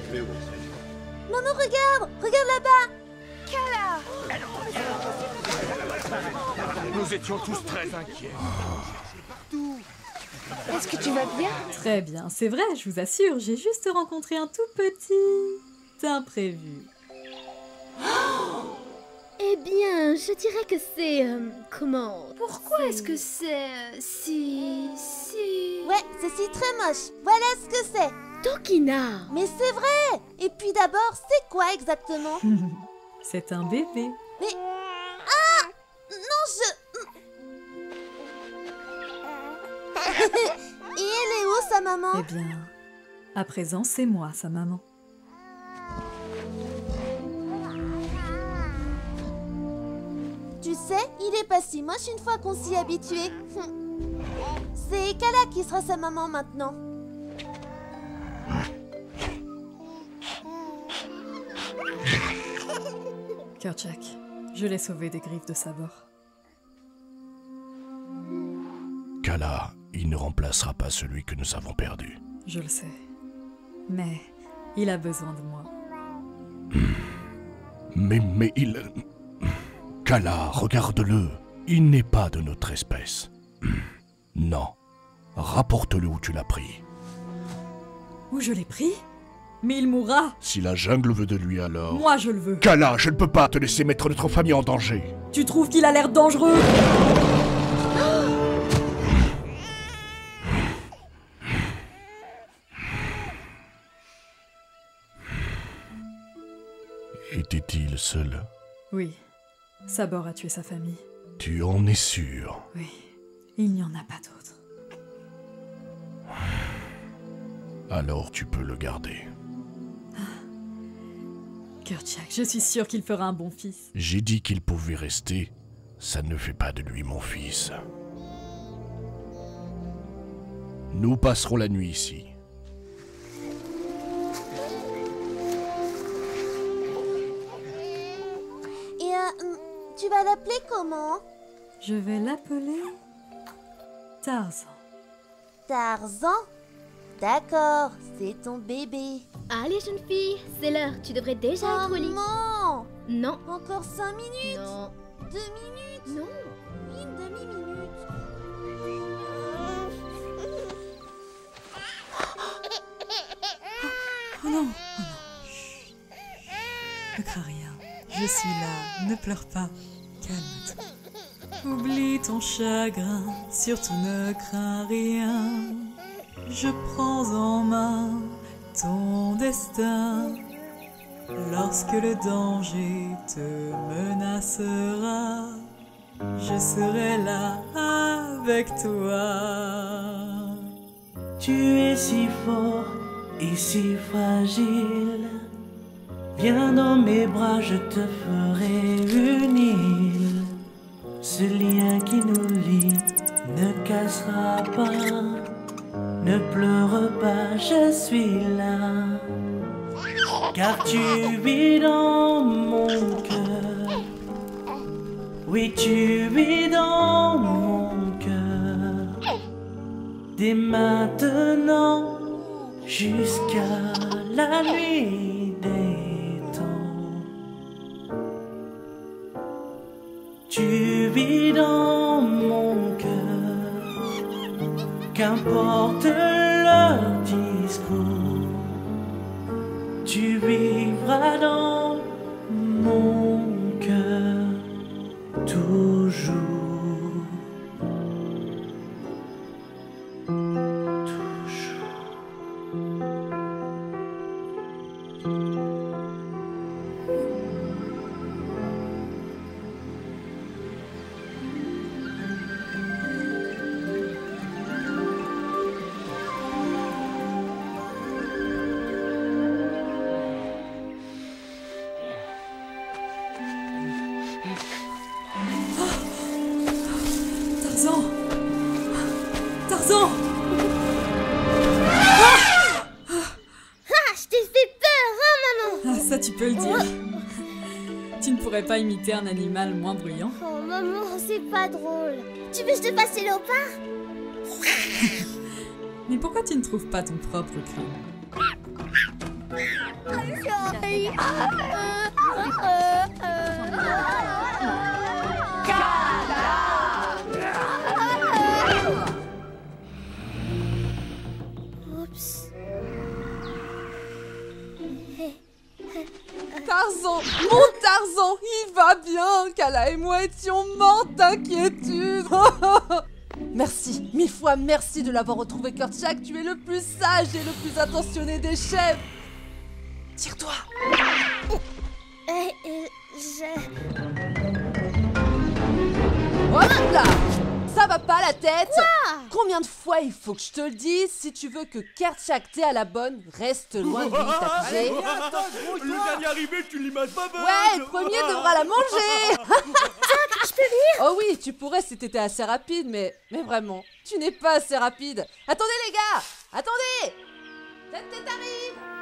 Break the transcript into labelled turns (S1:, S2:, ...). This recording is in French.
S1: Maman, regarde! Regarde là-bas!
S2: Nous étions tous très inquiets.
S3: Est-ce que tu vas bien?
S4: Très bien, c'est vrai, je vous assure, j'ai juste rencontré un tout petit imprévu.
S5: Eh bien, je dirais que c'est... comment...
S3: Pourquoi est-ce que c'est si...
S1: Ouais, c'est très moche. Voilà ce que c'est.
S5: Tokina!
S1: Mais c'est vrai! Et puis d'abord, c'est quoi exactement?
S4: C'est un bébé.
S1: Mais... Ah! Non, Et elle est où, sa maman?
S4: Eh bien, à présent, c'est moi, sa maman.
S1: Tu sais, il est pas si moche une fois qu'on s'y est habitué. C'est Kala qui sera sa maman maintenant.
S4: Kerchak, je l'ai sauvé des griffes de Sabor.
S6: Kala, il ne remplacera pas celui que nous avons perdu.
S4: Je le sais. Mais il a besoin de moi.
S6: Mais il... Kala, regarde-le. Il n'est pas de notre espèce. Non. Rapporte-le où tu l'as pris.
S4: Où je l'ai pris? Mais il mourra.
S6: Si la jungle veut de lui alors...
S4: Moi, je le veux.
S6: Kala, je ne peux pas te laisser mettre notre famille en danger.
S4: Tu trouves qu'il a l'air dangereux?
S6: Était-il seul?
S4: Oui. Sabor a tué sa famille.
S6: Tu en es sûr?
S4: Oui. Il n'y en a pas d'autre.
S6: Alors tu peux le garder.
S4: Kerchak, je suis sûre qu'il fera un bon fils.
S6: J'ai dit qu'il pouvait rester. Ça ne fait pas de lui mon fils. Nous passerons la nuit ici.
S1: Et tu vas l'appeler comment?
S4: Je vais l'appeler Tarzan.
S1: Tarzan? D'accord, c'est ton bébé.
S5: Allez, jeune fille, c'est l'heure, tu devrais déjà être au lit.
S1: Maman!
S5: Non.
S1: Encore 5 minutes?
S5: Non.
S1: 2 minutes?
S5: Non.
S1: Oui, une demi-minute.
S4: Oh non, chut. Ne crains rien, je suis là, ne pleure pas, calme-toi. Oublie ton chagrin, surtout ne crains rien. Je prends en main ton destin. Lorsque le danger te menacera, je serai là avec toi.
S7: Tu es si fort et si fragile. Viens dans mes bras, je te ferai une île. Ce lien qui nous lie ne cassera pas. Ne pleure pas, je suis là. Car tu vis dans mon cœur. Oui, tu vis dans mon cœur. Dès maintenant jusqu'à la nuit des temps. Tu vis dans mon cœur. Qu'importe leur discours, tu vivras dans mon cœur toujours.
S4: Tarzan! Tarzan!
S5: Ah, je t'ai fait peur, hein, maman?
S4: Ah, ça tu peux le dire. Tu ne pourrais pas imiter un animal moins bruyant?
S5: Oh, maman, c'est pas drôle. Tu veux que je te fasse le léopard?
S4: Mais pourquoi tu ne trouves pas ton propre cri?
S5: Oups.
S2: Tarzan, mon Tarzan, il va bien. Kala et moi étions morts d'inquiétude. Merci, 1000 fois merci de l'avoir retrouvé, Kerchak. Tu es le plus sage et le plus attentionné des chefs. Tire-toi. Hop là. Ça va pas la tête. Combien de fois il faut que je te le dise? Si tu veux que Kerchak t'ait à la bonne, reste loin de lui, t'as pigé?
S6: Le dernier arrivé, tu l'images pas bonne.
S2: Ouais, le premier devra la manger.
S5: Je peux lire?
S2: Oh oui, tu pourrais si t'étais assez rapide, mais vraiment, tu n'es pas assez rapide. Attendez les gars, attendez. Tête arrive.